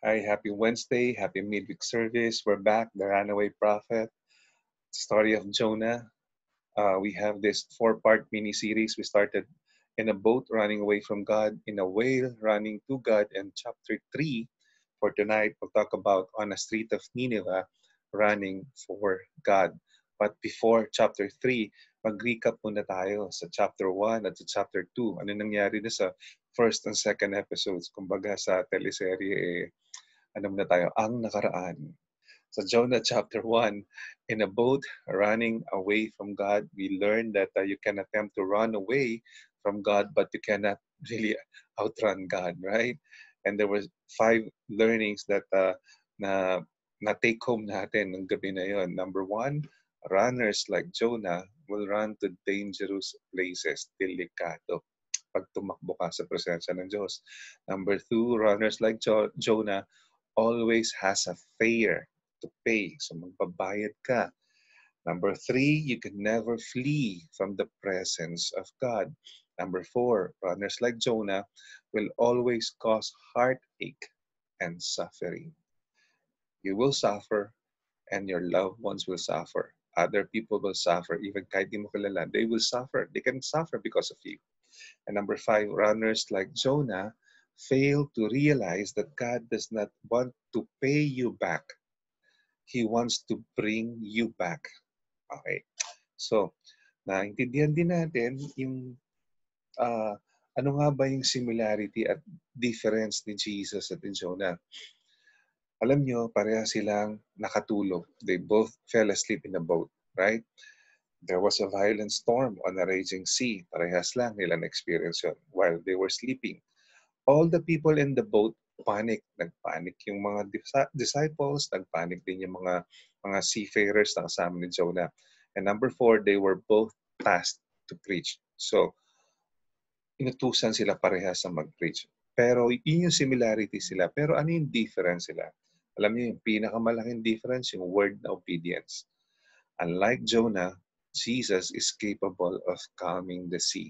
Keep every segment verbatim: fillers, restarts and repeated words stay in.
Hi, happy Wednesday, happy midweek service. We're back, the Runaway Prophet, story of Jonah. Uh, we have this four-part mini-series. We started in a boat running away from God, in a whale running to God, and chapter three for tonight, we'll talk about on a street of Nineveh running for God. But before chapter three, mag-recap muna tayo sa chapter one at sa chapter two. Ano nangyari na sa first and second episodes? Kumbaga sa teleserye, eh, ano na tayo, ang nakaraan. So Jonah chapter one, in a boat running away from God, we learn that uh, you can attempt to run away from God, but you cannot really outrun God, right? And there was five learnings that uh, na na take home natin ng gabi na yon. Number one, runners like Jonah will run to dangerous places, delikado, pag tumakbo ka sa presensya ng Diyos. Number two, runners like jo- Jonah always has a fare to pay. So magbabayad ka. Number three, you can never flee from the presence of God. Number four, runners like Jonah will always cause heartache and suffering. You will suffer and your loved ones will suffer. Other people will suffer. Even kahit di mo kilala, they will suffer. They can suffer because of you. And number five, runners like Jonah fail to realize that God does not want to pay you back. He wants to bring you back. Okay. So, naintindihan din natin yung uh, ano nga ba yung similarity at difference ni Jesus at ni Jonah. Alam nyo, pareha silang nakatulog. They both fell asleep in a boat, right? There was a violent storm on a raging sea. Parehas lang nila na-experience yun while they were sleeping. All the people in the boat panic. Nagpanic yung mga dis- disciples, nagpanic din yung mga mga seafarers na kasama ni Jonah. And number four, they were both tasked to preach. So, inutusan sila parehas sa mag-preach. Pero yun yung similarity sila. Pero ano yung difference sila? Alam niyo yung pinakamalaking difference, yung word na obedience. Unlike Jonah, Jesus is capable of calming the sea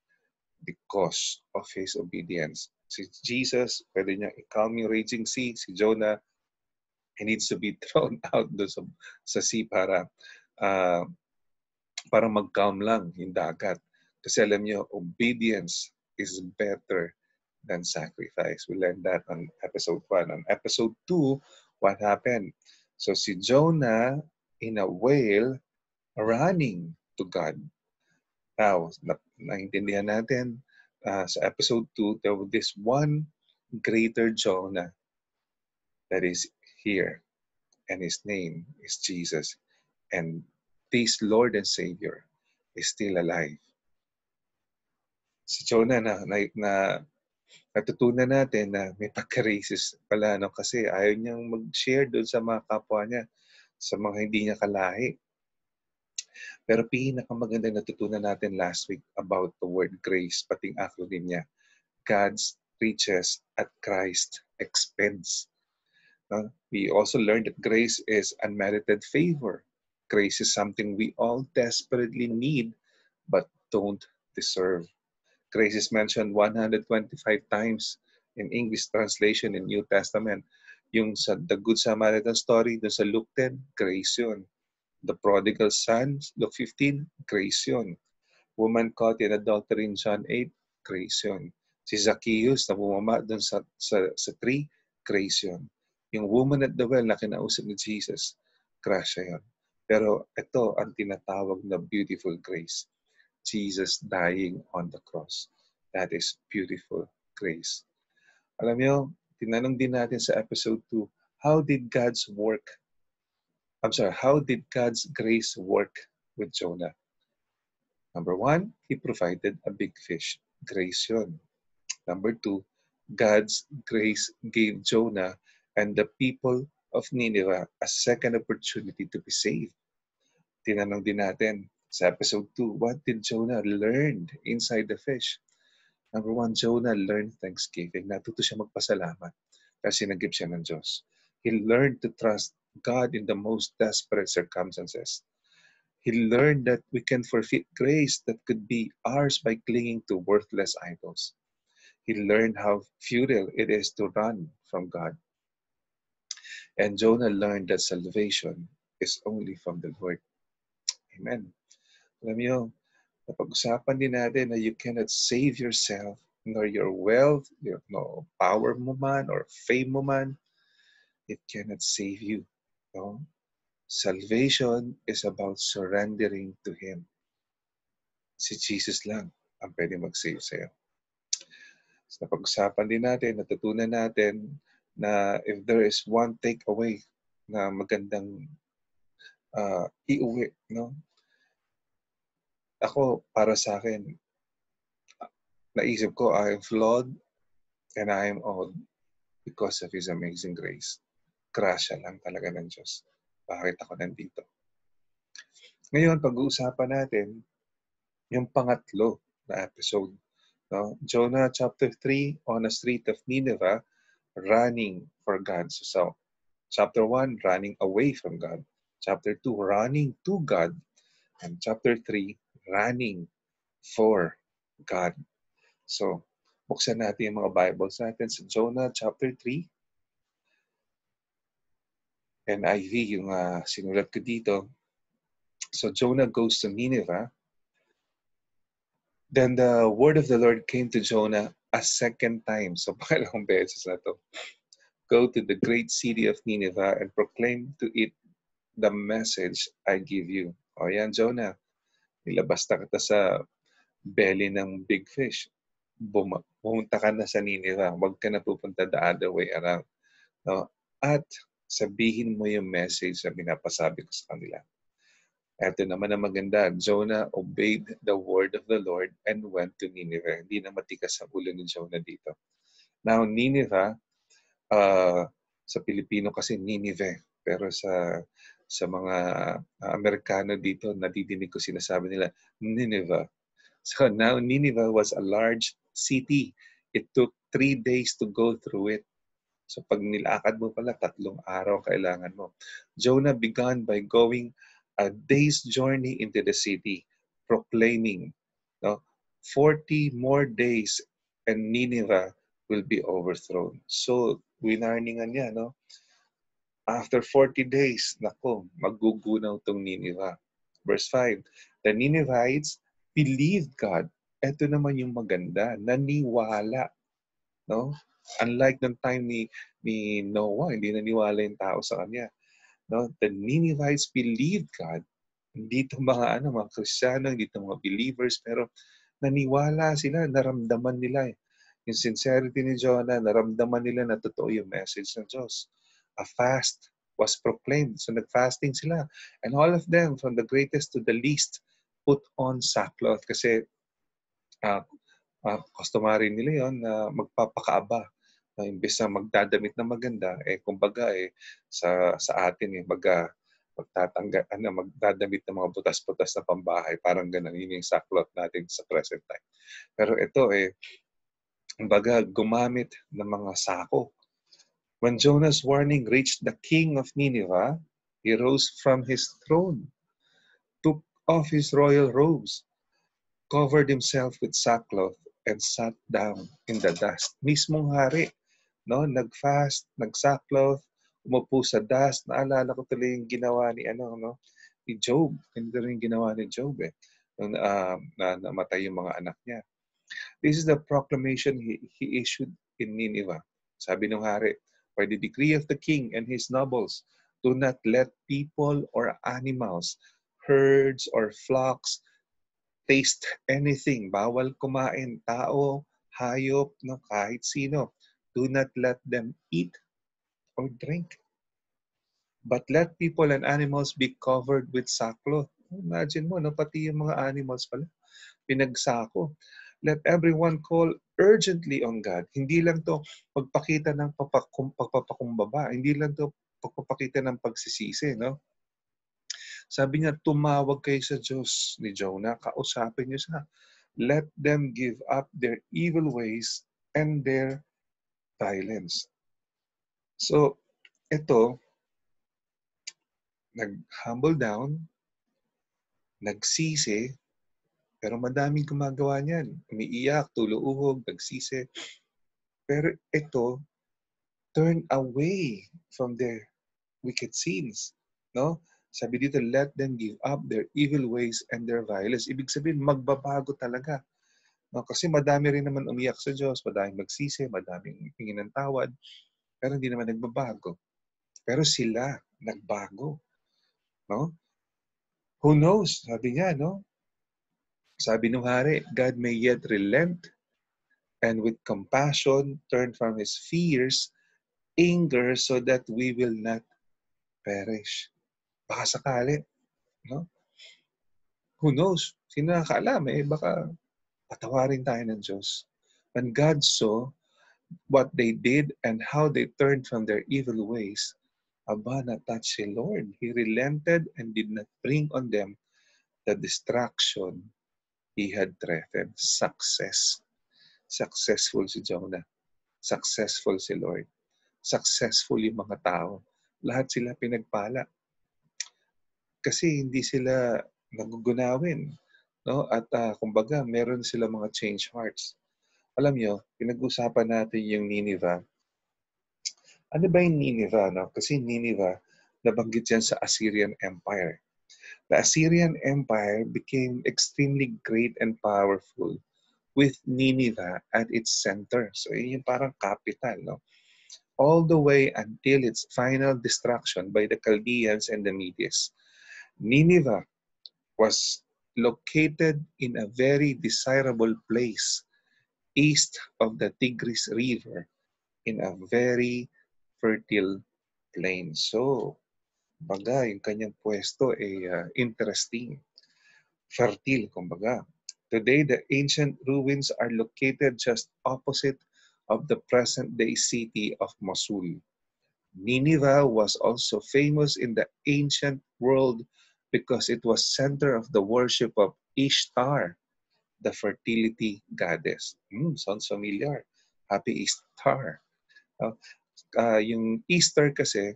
because of his obedience. Si Jesus, pwede niya i-calm yung raging sea. Si Jonah, he needs to be thrown out doon sa, sa sea para uh, para mag-calm lang yung dagat. Kasi alam niyo, obedience is better than sacrifice. We learned that on episode one. On episode two, what happened? So si Jonah in a whale running to God. Now, na, naintindihan natin uh, sa episode two, there was this one greater Jonah that is here, and his name is Jesus. And this Lord and Savior is still alive. Si Jonah na, na, na natutunan natin na may pagka-racist pala, no? Kasi ayaw niyang mag-share doon sa mga kapwa niya, sa mga hindi niya kalahi. Pero pinakamaganda natutunan natin last week about the word grace, pating acronym niya. God's riches at Christ's expense. No? We also learned that grace is unmerited favor. Grace is something we all desperately need but don't deserve. Grace is mentioned one hundred twenty-five times in English translation in New Testament. Yung sa The Good Samaritan story, dun sa Luke ten, grace yun. The Prodigal Son, Luke fifteen, grace yun. Woman caught in adultery in John eight, grace yun. Si Zacchaeus na bumaba dun sa, sa, sa tree, grace yun. Yung woman at the well na kinausap ni Jesus, grasya yun. Pero ito ang tinatawag na beautiful grace. Jesus dying on the cross. That is beautiful grace. Alam niyo, tinanong din natin sa episode two, how did God's work, I'm sorry, how did God's grace work with Jonah? Number one, He provided a big fish. Grace yun. Number two, God's grace gave Jonah and the people of Nineveh a second opportunity to be saved. Tinanong din natin sa episode two, what did Jonah learn inside the fish? Number one, Jonah learned thanksgiving. Natuto siya magpasalamat kasi nagip siya ng Diyos. He learned to trust God in the most desperate circumstances. He learned that we can forfeit grace that could be ours by clinging to worthless idols. He learned how futile it is to run from God. And Jonah learned that salvation is only from the Lord. Amen. Alam niyo, napag-usapan din natin na you cannot save yourself, nor your wealth, your no, power mo man, or fame mo man. It cannot save you. No? Salvation is about surrendering to Him. Si Jesus lang ang pwede mag-save sa'yo. So, napag-usapan din natin, natutunan natin na if there is one takeaway na magandang uh, iuwi, no? Ako, para sa akin, naisip ko, I am flawed and I am old because of His amazing grace. Grasya lang talaga ng Diyos. Bakit ako nandito? Ngayon, pag-uusapan natin yung pangatlo na episode. No? Jonah chapter three, on the street of Nineveh, running for God. So, so chapter one, running away from God. Chapter two, running to God. And chapter three, running for God. So, buksan natin yung mga Bibles natin sa Jonah chapter three. N I V yung uh, sinulat ko dito. So, Jonah goes to Nineveh. Then the word of the Lord came to Jonah a second time. So, pangalawang beses na to. Go to the great city of Nineveh and proclaim to it the message I give you. O yan, Jonah. Ilabas na kita sa belly ng big fish. Bum- pumunta ka na sa Nineveh. Huwag ka na pupunta the other way around. No? At sabihin mo yung message na pinapasabi ko sa kanila. Ito naman ang maganda. Jonah obeyed the word of the Lord and went to Nineveh. Hindi na matikas ang ulo ni Jonah dito. Now, Nineveh, uh, sa Pilipino kasi Nineveh. Pero sa sa mga uh, Amerikano dito, nadidinig ko sinasabi nila, Nineveh. So now, Nineveh was a large city. It took three days to go through it. So pag nilakad mo pala, tatlong araw kailangan mo. Jonah began by going a day's journey into the city, proclaiming, no, forty more days and Nineveh will be overthrown. So, winarningan niya, no? After forty days, nako, magugunaw tong Nineveh. Verse five, the Ninevites believed God. Ito naman yung maganda, naniwala. No? Unlike ng time ni, ni Noah, hindi naniwala yung tao sa kanya. No? The Ninevites believed God. Hindi ito mga, ano, mga Kristiyano, hindi ito mga believers, pero naniwala sila, naramdaman nila. Yung sincerity ni Jonah, naramdaman nila na totoo yung message ng Diyos. A fast was proclaimed. So nag-fasting sila. And all of them, from the greatest to the least, put on sackcloth. Kasi uh, uh, customary nila yon na magpapakaaba. Na imbes na magdadamit na maganda, eh kumbaga eh, sa, sa atin eh, baga, magtatangga, ano, magdadamit ng mga butas-butas na pambahay. Parang ganun, yun yung sackcloth natin sa present time. Pero ito eh, kumbaga, gumamit ng mga sako. When Jonah's warning reached the king of Nineveh, he rose from his throne, took off his royal robes, covered himself with sackcloth, and sat down in the dust. Mismong hari, no, nag-fast, nag-sackcloth, umupo sa dust. Naalala ko tuloy yung ginawa ni ano, no, ni Job. Hindi rin ginawa ni Job eh. Nung uh, na, namatay yung mga anak niya. This is the proclamation he, he issued in Nineveh. Sabi ng hari, by the decree of the king and his nobles, do not let people or animals, herds or flocks taste anything. Bawal kumain, tao, hayop, no, kahit sino. Do not let them eat or drink. But let people and animals be covered with sackcloth. Imagine mo, no, pati yung mga animals pala, pinagsako. Let everyone call urgently on God. Hindi lang to pagpakita ng pagpapakumbaba. Hindi lang to pagpapakita ng pagsisisi, no? Sabi niya, tumawag kayo sa Diyos ni Jonah, kausapin niyo siya. Let them give up their evil ways and their violence. So, ito, nag-humble down, nagsisi, pero madaming gumagawa niyan. Umiiyak, tuluuhog, nagsisi. Pero ito, turn away from their wicked sins. No? Sabi dito, let them give up their evil ways and their violence. Ibig sabihin, magbabago talaga. No? Kasi madami rin naman umiyak sa Diyos, madaming magsisi, madaming hingin ng tawad, pero hindi naman nagbabago. Pero sila, nagbago. No? Who knows? Sabi niya, no? Sabi nung hari, God may yet relent and with compassion turn from His fierce anger so that we will not perish. Baka sakali, no? Who knows? Sino nakakaalam eh, baka patawarin tayo ng Diyos. When God saw what they did and how they turned from their evil ways, aba, na-touch si Lord. He relented and did not bring on them the destruction He had threatened. Success. Successful si Jonah. Successful si Lord. Successful yung mga tao. Lahat sila pinagpala. Kasi hindi sila nagugunawin. No? At uh, kumbaga, meron sila mga change hearts. Alam nyo, pinag-usapan natin yung Nineveh. Ano ba yung Nineveh? No? Kasi Nineveh, nabanggit yan sa Assyrian Empire. The Assyrian Empire became extremely great and powerful with Nineveh at its center. So yun yung parang capital. No? All the way until its final destruction by the Chaldeans and the Medes. Nineveh was located in a very desirable place east of the Tigris River in a very fertile plain. So, baga, yung kanyang pwesto ay uh, interesting. Fertile, kumbaga. Today, the ancient ruins are located just opposite of the present-day city of Mosul. Nineveh was also famous in the ancient world because it was center of the worship of Ishtar, the fertility goddess. Hmm, sounds familiar. Happy Easter. Uh, uh, yung Easter kasi,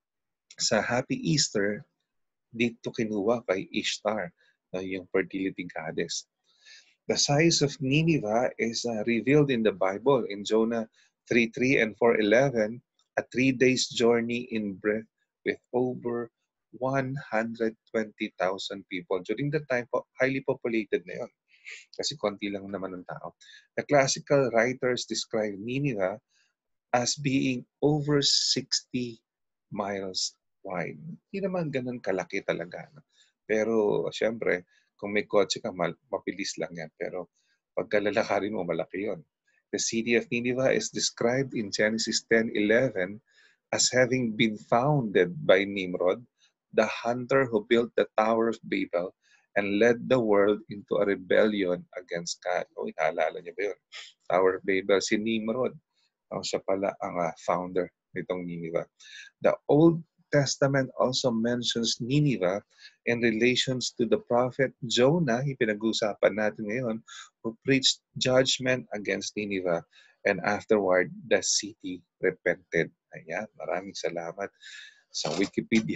sa Happy Easter, dito kinuha kay Ishtar, uh, yung fertility goddess. The size of Nineveh is uh, revealed in the Bible in Jonah three three and four eleven, a three days journey in breadth with over one hundred twenty thousand people. During that time, highly populated na yun. Kasi konti lang naman ng tao. The classical writers describe Nineveh as being over sixty miles wide. Hindi naman ganun kalaki talaga. No? Pero, syempre, kung may kotse ka, mabilis lang yan. Pero, pagkalalakarin mo, malaki yon. The city of Nineveh is described in Genesis ten eleven as having been founded by Nimrod, the hunter who built the Tower of Babel and led the world into a rebellion against God. O, inaalala niyo ba yun? Tower of Babel, si Nimrod. Oh, siya pala ang uh, founder nitong Nineveh. The Old Testament also mentions Nineveh in relations to the prophet Jonah, pinag-usapan natin ngayon, who preached judgment against Nineveh and afterward the city repented. Ayan, maraming salamat sa Wikipedia.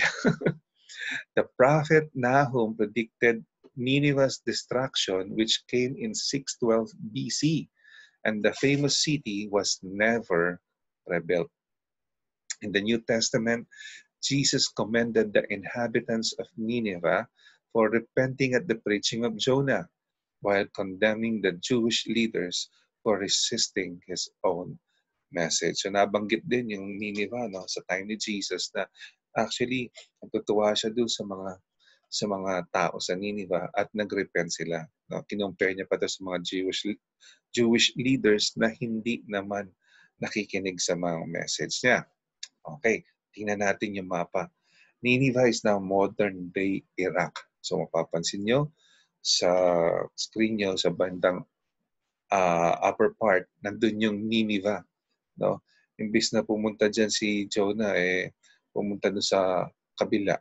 The prophet Nahum predicted Nineveh's destruction which came in six twelve B C. And the famous city was never rebuilt. In the New Testament, Jesus commended the inhabitants of Nineveh for repenting at the preaching of Jonah, while condemning the Jewish leaders for resisting his own message. So nabanggit din yung Nineveh no, sa time ni Jesus na actually natutuwa siya doon sa mga sa mga tao sa Nineveh at nagrepent sila. No? Kinumpare niya pa to sa mga Jewish Jewish leaders na hindi naman nakikinig sa mga message niya. Okay, tingnan natin yung mapa. Nineveh is now modern-day Iraq. So mapapansin nyo sa screen nyo, sa bandang uh, upper part, nandun yung Nineveh. No? Imbis na pumunta dyan si Jonah, eh, pumunta doon sa kabila.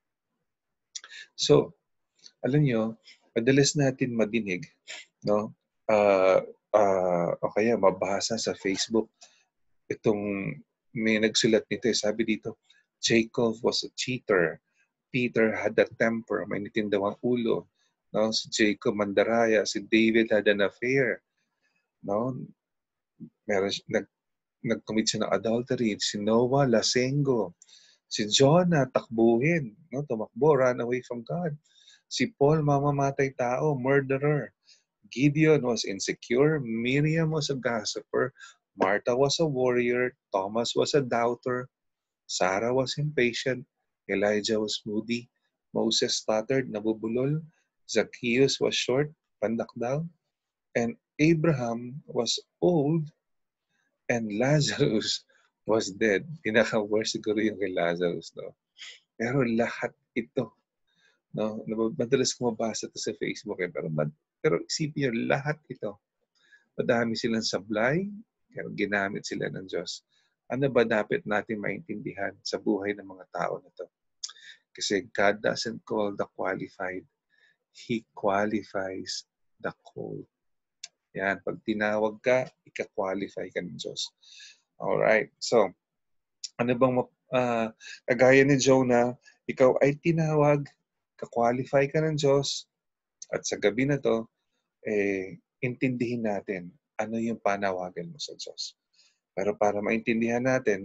So, alam nyo, madalas natin madinig, no? Uh, uh, o kaya mabasa sa Facebook, itong may nagsulat nito, eh, sabi dito, Jacob was a cheater. Peter had a temper, may nitindawang ulo. No? Si Jacob mandaraya, si David had an affair. No? Meron, nag, nag-commit siya ng adultery. Si Noah, lasengo. Si Jonah, takbuhin. No? Tumakbo, run away from God. Si Paul, mamamatay tao, murderer. Gideon was insecure. Miriam was a gossiper. Martha was a warrior. Thomas was a doubter. Sarah was impatient. Elijah was moody. Moses stuttered, nabubulol. Zacchaeus was short, pandakdaw. And Abraham was old. And Lazarus was dead. Pinaka-worst siguro yung kay Lazarus. No? Pero lahat ito, no? Madalas ko mabasa ito sa Facebook. Eh. Pero, pero isipin nyo, lahat ito. Madami silang sablay, pero ginamit sila ng Diyos. Ano ba dapat natin maintindihan sa buhay ng mga tao na to? Kasi God doesn't call the qualified. He qualifies the called. Yan, pag tinawag ka, ika-qualify ka ng Diyos. Alright, so, ano bang, uh, kagaya ni Jonah, ikaw ay tinawag, ka-qualify ka ng Diyos, at sa gabi na to, eh, intindihin natin ano yung panawagan mo sa Diyos. Pero para maintindihan natin,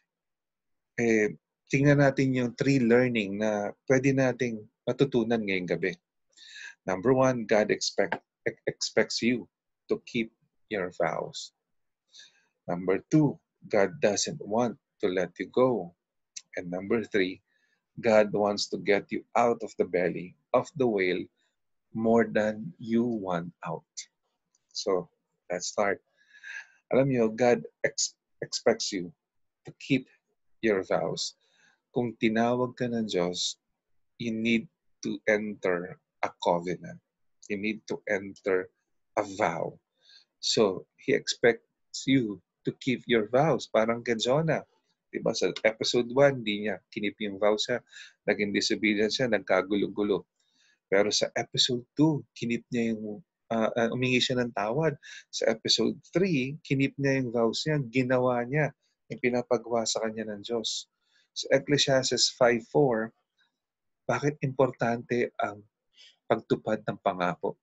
eh, tingnan natin yung three learning na pwede nating matutunan ngayong gabi. Number one, God expect, expects you to keep your vows. Number two, God doesn't want to let you go. And number three, God wants to get you out of the belly of the whale more than you want out. So, let's start. Alam niyo, God ex- expects you to keep your vows. Kung tinawag ka ng Diyos, you need to enter a covenant. You need to enter a vow. So, He expects you to keep your vows. Parang kay Jonah. Diba? Sa episode one, di niya kinip yung vows niya. Naging disobedient siya, nagkagulo-gulo. Pero sa episode two, kinip niya yung, uh, uh, umingi siya ng tawad. Sa episode three, kinip niya yung vows niya, ginawa niya yung pinapagawa sa kanya ng Diyos. Sa Ecclesiastes five four, bakit importante ang pagtupad ng pangako?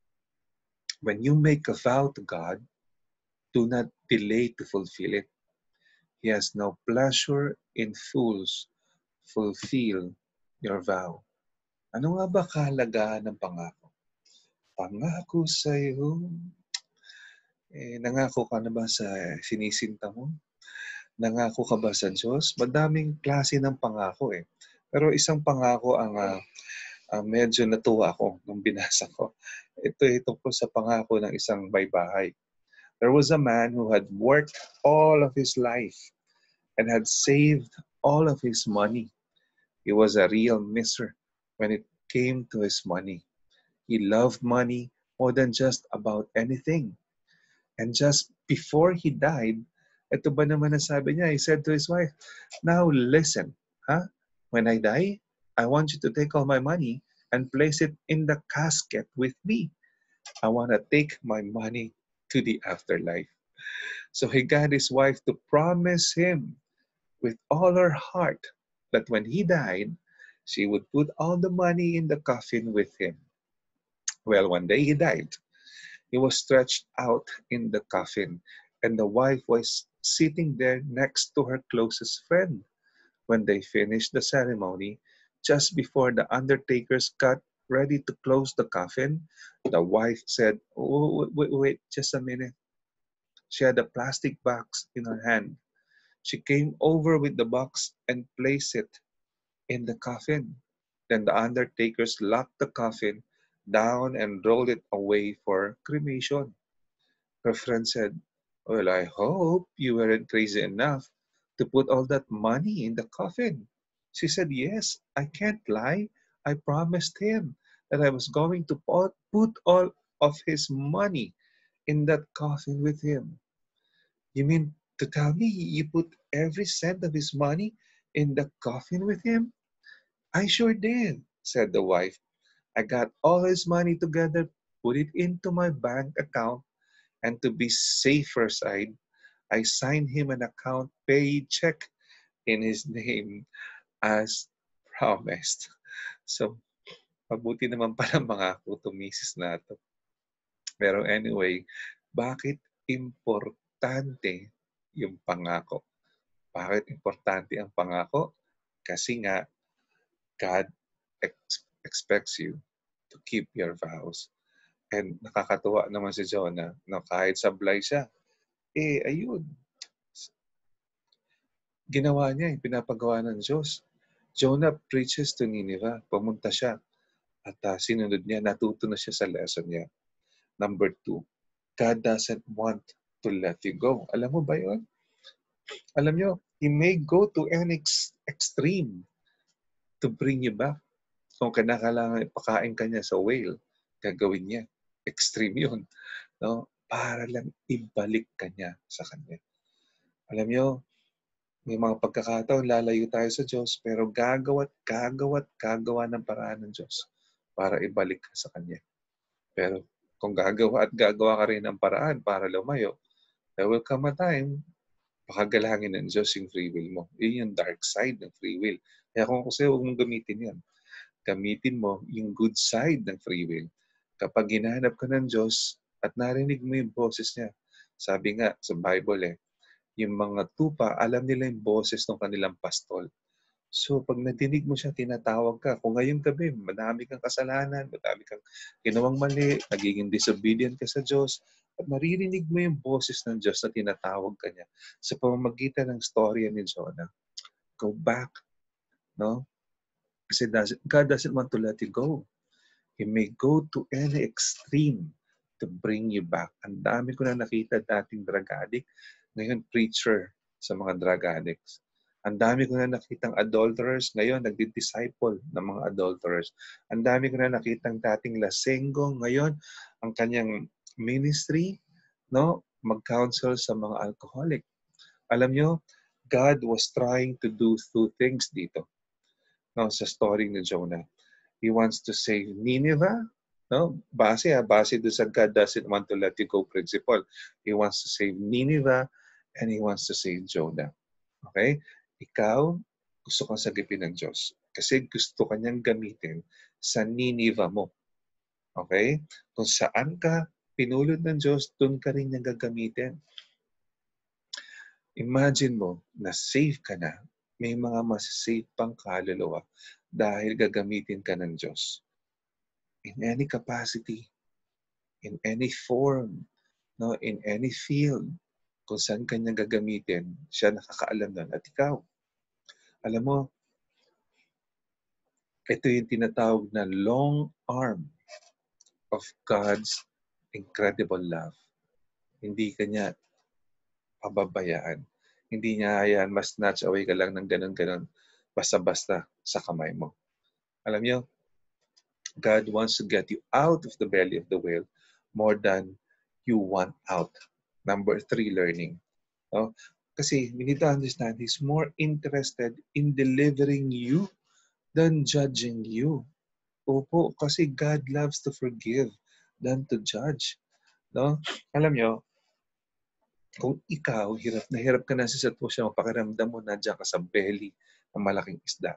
When you make a vow to God, do not delay to fulfill it. He has no pleasure in fools. Fulfill your vow. Ano nga ba kahalagahan ng pangako? Pangako sa iyo. Eh, nangako ka na ba sa sinisinta mo? Nangako ka ba sa Diyos? Madaming klase ng pangako eh. Pero isang pangako ang uh, uh, medyo natuwa ako nung binasa ko. Ito ito po sa pangako ng isang baybahay. There was a man who had worked all of his life and had saved all of his money. He was a real miser when it came to his money. He loved money more than just about anything. And just before he died, ito ba naman ang sabi niya? He said to his wife, now listen, huh? When I die, I want you to take all my money and place it in the casket with me. I want to take my money to the afterlife. So he got his wife to promise him with all her heart that when he died, she would put all the money in the coffin with him. Well, one day he died. He was stretched out in the coffin, and the wife was sitting there next to her closest friend. When they finished the ceremony, just before the undertakers got ready to close the coffin, the wife said, oh, wait, wait, wait, just a minute. She had a plastic box in her hand. She came over with the box and placed it in the coffin. Then the undertakers locked the coffin down and rolled it away for cremation. Her friend said, well, I hope you weren't crazy enough to put all that money in the coffin. She said, yes, I can't lie. I promised him that I was going to put all of his money in that coffin with him. You mean to tell me you put every cent of his money in the coffin with him? I sure did, said the wife. I got all his money together, put it into my bank account, and to be safer side, I signed him an account pay check in his name as promised. So, mabuti naman pala mga kutumisis na to. Pero anyway, bakit importante yung pangako? Bakit importante ang pangako? Kasi nga, God ex- expects you to keep your vows. And nakakatuwa naman si Jonah na kahit sablay siya, eh ayun, ginawa niya yung pinapagawa ng Diyos. Jonah preaches to Nineveh. Pumunta siya at uh, sinunod niya. Natuto na siya sa lesson niya. Number two, God doesn't want to let you go. Alam mo ba yun? Alam niyo, He may go to any ex- extreme to bring you back. Kung kinakailangan ipakain ka niya sa whale, gagawin niya. Extreme yun. No? Para lang ibalik ka niya sa kanya. Alam niyo, may mga pagkakataon, lalayo tayo sa Diyos, pero gagawa't gagawa't gagawa ng paraan ng Diyos para ibalik ka sa Kanya. Pero kung gagawa at gagawa ka rin ng paraan para lumayo, there will come a time, pakagalangin ng Diyos yung free will mo. Yun yung dark side ng free will. Kaya kung kasi huwag mong gamitin yan, gamitin mo yung good side ng free will. Kapag hinahanap ka ng Diyos at narinig mo yung boses niya, sabi nga sa Bible eh, yung mga tupa, alam nila yung boses ng kanilang pastol. So, pag nadinig mo siya, tinatawag ka. Kung ngayong gabi, madami kang kasalanan, madami kang ginawang mali, nagiging disobedient ka sa Diyos, at maririnig mo yung boses ng Diyos na tinatawag ka niya sa pamamagitan ng storya ni Jonah. Go back, no? Kasi God doesn't want to let you go. He may go to any extreme to bring you back. Ang dami ko na nakita dating drug addict, ngayon preacher sa mga drug addicts. Ang dami ko na nakitang adulterers, ngayon nagdi-disciple ng mga adulterers. Ang dami ko na nakitang dating lasenggo, ngayon ang kanyang ministry, no, mag-counsel sa mga alcoholic. Alam nyo, God was trying to do two things dito, no, sa story ni Jonah. He wants to save Nineveh. No? Base, ha? Base doon sa God doesn't want to let you go principle. He wants to save Nineveh and He wants to save Jonah. Okay? Ikaw, gusto kang sagipin ng Diyos. Kasi gusto kanyang gamitin sa Nineveh mo. Okay? Kung saan ka pinulot ng Diyos, doon ka rin niya gagamitin. Imagine mo na safe ka na, may mga masasave pang kaluluwa dahil gagamitin ka ng Diyos. In any capacity, in any form, no, in any field, kung saan kanya gagamitin, siya nakakaalam nun. At ikaw, alam mo, ito yung tinatawag na long arm of God's incredible love. Hindi kanya pababayaan. Hindi niya hayaan mas snatch away ka lang ng ganun-ganun basta-basta sa kamay mo. Alam niyo, God wants to get you out of the belly of the whale more than you want out. Number three, learning. No? Kasi we need to understand He's more interested in delivering you than judging you. Opo, kasi God loves to forgive than to judge. No? Alam nyo, kung ikaw, hirap na hirap ka na sa sitwasyon, pakiramdam mo na dyan ka sa belly ng malaking isda.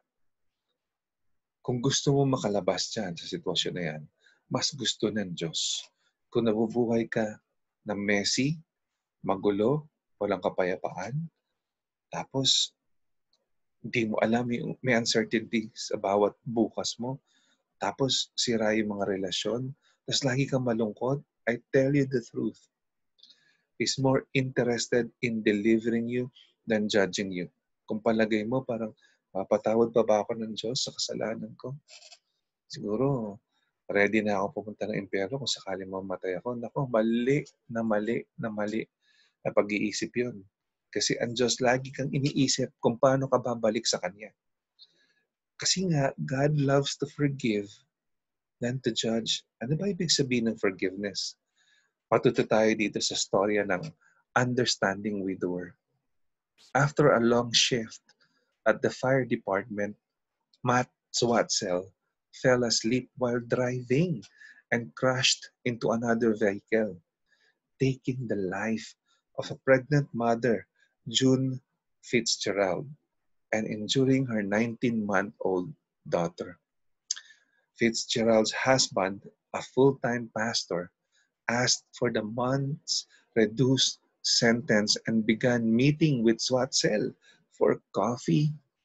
Kung gusto mo makalabas dyan sa sitwasyon na yan, mas gusto ng Diyos. Kung nabubuhay ka na messy, magulo, walang kapayapaan, tapos hindi mo alam yung may uncertainty sa bawat bukas mo, tapos sira yung mga relasyon, tapos lagi kang malungkot, I tell you the truth. He's more interested in delivering you than judging you. Kung palagay mo parang mapatawad pa ba ako ng Diyos sa kasalanan ko? Siguro, ready na ako pumunta ng impyerno kung sakaling mamatay ako. Naku, mali na mali na mali na pag-iisip yun. Kasi ang Diyos lagi kang iniisip kung paano ka babalik sa Kanya. Kasi nga, God loves to forgive than to judge. Ano ba ibig sabihin ng forgiveness? Patuto tayo dito sa storya ng understanding widower. After a long shift at the fire department, Matt Swatzel fell asleep while driving and crashed into another vehicle, taking the life of a pregnant mother, June Fitzgerald, and injuring her nineteen-month-old daughter. Fitzgerald's husband, a full-time pastor, asked for the month's reduced sentence and began meeting with Swatzel for coffee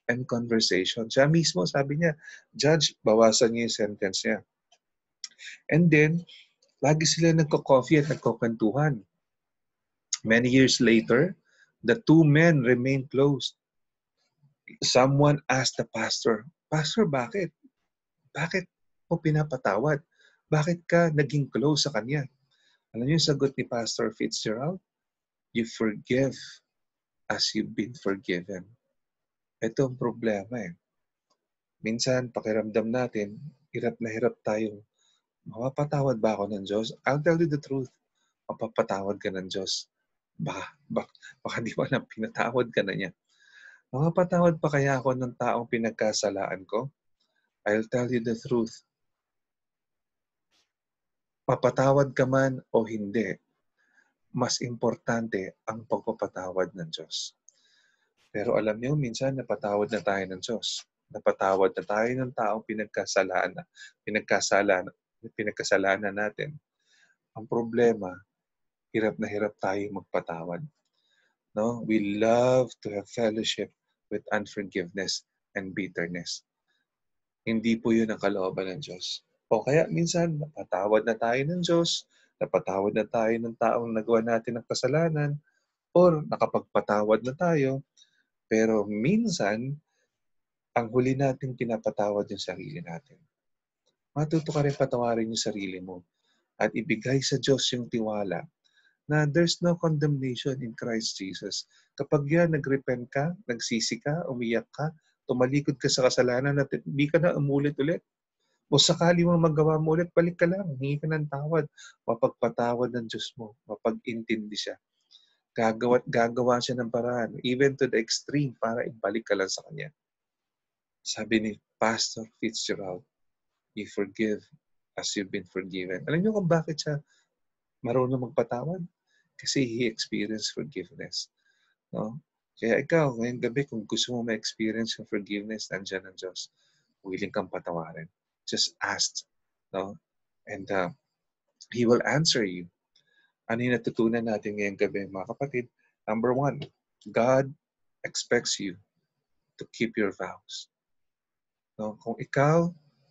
and conversation. Siya mismo, sabi niya, Judge, bawasan niyo yung sentence niya. And then, lagi sila nagko-coffee at nagkukwentuhan. Many years later, the two men remained close. Someone asked the pastor, Pastor, bakit? Bakit mo pinapatawad? Bakit ka naging close sa kanya? Alam niyo yung sagot ni Pastor Fitzgerald? You forgive as you've been forgiven. Ito ang problema eh. Minsan, pakiramdam natin, hirap na hirap tayong, mapapatawad ba ako ng Diyos? I'll tell you the truth. Mapapatawad ka ng Diyos. Baka, baka, baka di ba na pinatawad ka na niya. Mapapatawad pa kaya ako ng taong pinagkasalaan ko? I'll tell you the truth. Mapatawad ka man o hindi, mas importante ang pagpapatawad ng Diyos. Pero alam niyo, minsan napatawad na tayo ng Diyos. Napatawad na tayo ng taong pinagkasalaan na, pinagkasalaan, pinagkasalanan natin. Ang problema, hirap na hirap tayo magpatawad. No? We love to have fellowship with unforgiveness and bitterness. Hindi po yun ang kalooban ng Diyos. O kaya minsan, napatawad na tayo ng Diyos, napatawad na tayo ng taong nagawa natin ng kasalanan, or nakapagpatawad na tayo, pero minsan, ang huli natin pinapatawad yung sarili natin. Matuto ka rin patawarin yung sarili mo at ibigay sa Diyos yung tiwala na there's no condemnation in Christ Jesus. Kapag yan, nagrepent ka, nagsisi ka, umiyak ka, tumalikod ka sa kasalanan at hindi ka na umulit ulit. O sakali mo magawa mo ulit, balik ka lang, hingi ka ng tawad. Mapagpatawad ng Diyos mo, mapag-intindi siya. Gagawa, gagawa siya ng paraan, even to the extreme, para ibalik ka lang sa Kanya. Sabi ni Pastor Fitzgerald, you forgive as you've been forgiven. Alam niyo kung bakit siya marunong magpatawad? Kasi he experienced forgiveness. No? Kaya ikaw, ngayong gabi, kung gusto mo ma-experience yung forgiveness, nandiyan ang Diyos. Willing kang patawarin. Just ask. No? And uh, He will answer you. Ano yung natutunan natin ngayong gabi, mga kapatid? Number one, God expects you to keep your vows. No? Kung ikaw,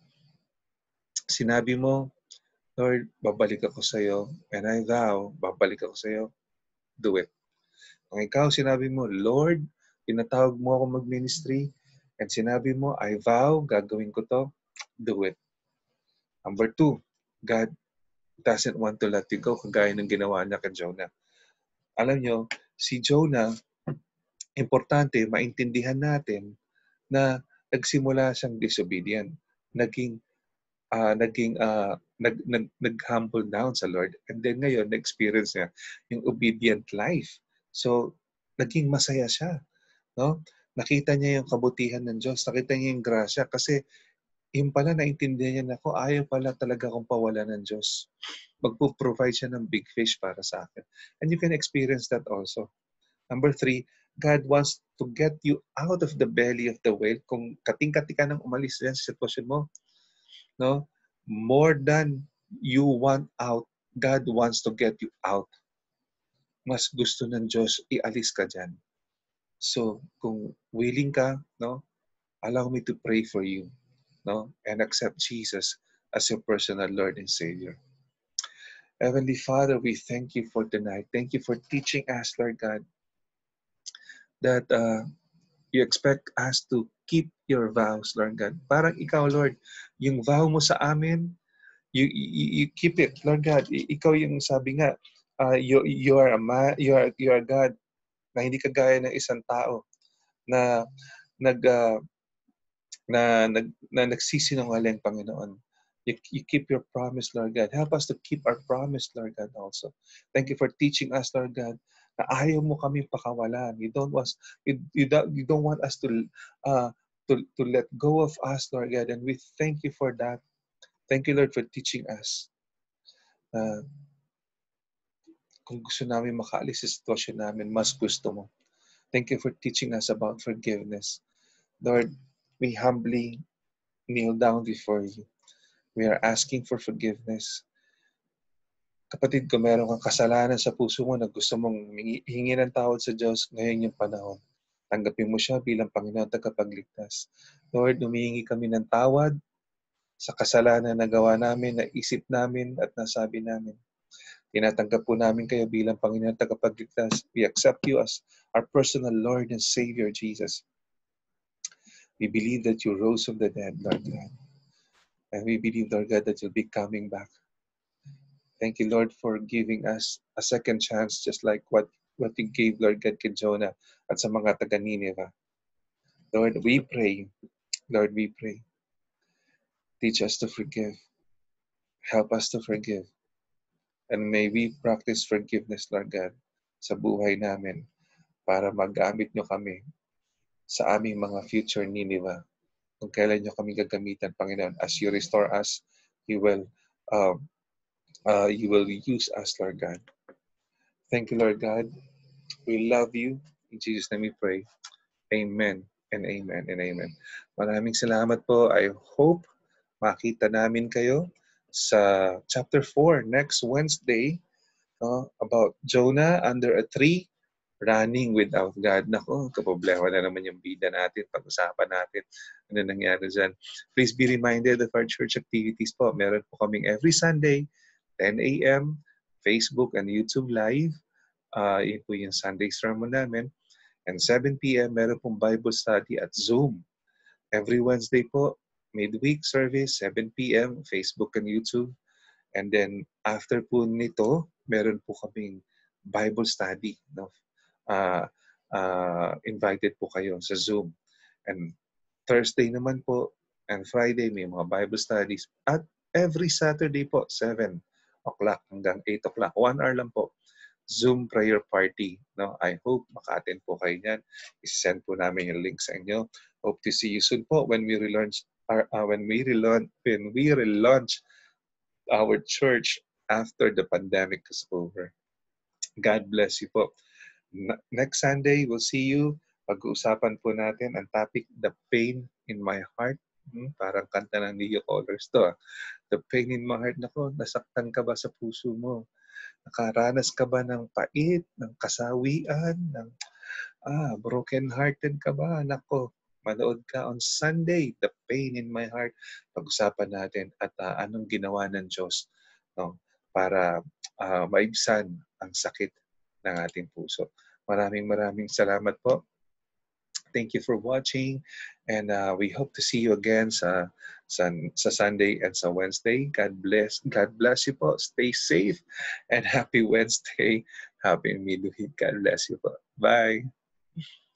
sinabi mo, Lord, babalik ako sa iyo, and I vow, babalik ako sa iyo, do it. Kung ikaw, sinabi mo, Lord, pinatawag mo ako mag-ministry, and sinabi mo, I vow, gagawin ko to, do it. Number two, God doesn't want to let you go, kagaya ng ginawa niya kay Jonah. Alam nyo, si Jonah, importante, maintindihan natin na nagsimula siyang disobedient. Naging uh, naging uh, nag, nag, nag-humble down sa Lord. And then ngayon, na-experience niya yung obedient life. So, naging masaya siya. No? Nakita niya yung kabutihan ng Diyos. Nakita niya yung grasya. Kasi yung pala, naintindihan niya na ako, ayaw pala talaga akong pawala ng Diyos. Magpo-provide siya ng big fish para sa akin. And you can experience that also. Number three, God wants to get you out of the belly of the whale. Kung kating-kati ka nang umalis yan sa sitwasyon mo, no? More than you want out, God wants to get you out. Mas gusto ng Diyos, ialis ka dyan. So, kung willing ka, no, allow me to pray for you, no, and accept Jesus as your personal Lord and Savior. Heavenly Father, we thank you for tonight. Thank you for teaching us, Lord God, that uh, you expect us to keep your vows, Lord God. Parang ikaw, Lord, yung vow mo sa amin, you, you, you keep it, Lord God. Ikaw yung sabi nga, uh, you, you are a man, you are, you are God, na hindi kagaya ng isang tao na nag uh, na nag na nagsisinungaling, Panginoon. You, you keep your promise, Lord God. Help us to keep our promise, Lord God, also. Thank you for teaching us, Lord God, na ayaw mo kami pakawalan. You don't want you, you don't you don't want us to uh to to let go of us, Lord God, and we thank you for that. Thank you, Lord, for teaching us. Uh, kung gusto namin makaalis sa sitwasyon namin, mas gusto mo. Thank you for teaching us about forgiveness. Lord, we humbly kneel down before you. We are asking for forgiveness. Kapatid, kung meron kang kasalanan sa puso mo na gusto mong hingi ng tawad sa Diyos, ngayon yung panahon. Tanggapin mo siya bilang Panginoon at tagapagligtas. Lord, humihingi kami ng tawad sa kasalanan na gawa namin, na isip namin at nasabi namin. Tinatanggap po namin kayo bilang Panginoon at tagapagligtas. We accept you as our personal Lord and Savior, Jesus. We believe that you rose from the dead, Lord God. And we believe, Lord God, that you'll be coming back. Thank you, Lord, for giving us a second chance, just like what, what you gave, Lord God, kay Jonah at sa mga taga Nineveh. Lord, we pray. Lord, we pray. Teach us to forgive. Help us to forgive. And may we practice forgiveness, Lord God, sa buhay namin para magamit nyo kami sa aming mga future Nineveh. Kung kailan nyo kami gagamitan, Panginoon, as you restore us, you will, um, uh, you will use us, Lord God. Thank you, Lord God. We love you. In Jesus' name we pray. Amen and amen and amen. Maraming salamat po. I hope makita namin kayo sa chapter four next Wednesday, uh, about Jonah under a tree running without God. Nako, kaproblema na naman yung bida natin. Pag-usapan natin ano nangyari dyan. Please be reminded of our church activities po. Meron po kaming every Sunday, ten a.m., Facebook and YouTube Live. Uh, yun po yung Sunday sermon namin. And seven p.m., meron pong Bible study at Zoom. Every Wednesday po, midweek service, seven p.m., Facebook and YouTube. And then, after po nito, meron po kaming Bible study. No? Uh, uh, invited po kayo sa Zoom. And Thursday naman po, and Friday, may mga Bible studies. At every Saturday po, seven o'clock hanggang eight o'clock. One hour lang po. Zoom prayer party. No? I hope maka-attend po kayo niyan. I-send po namin yung link sa inyo. Hope to see you soon po when we relaunch our, uh, when we relaunch when we relaunch our church after the pandemic is over. God bless you po. Next Sunday, we'll see you. Pag-uusapan po natin ang topic, The Pain in My Heart. Hmm, parang kanta ng Neo Colors to. Ah. The Pain in My Heart. Nako, nasaktan ka ba sa puso mo? Nakaranas ka ba ng pait, ng kasawian, ng ah, broken-hearted ka ba? Nako, manood ka on Sunday, The Pain in My Heart. Pag-usapan natin at uh, anong ginawa ng Diyos, no, para uh, maibsan ang sakit ng ating puso. Maraming maraming salamat po. Thank you for watching, and uh, we hope to see you again sa, sa sa Sunday and sa Wednesday. God bless. God bless you po. Stay safe and happy Wednesday. Happy midweek. God bless you po. Bye.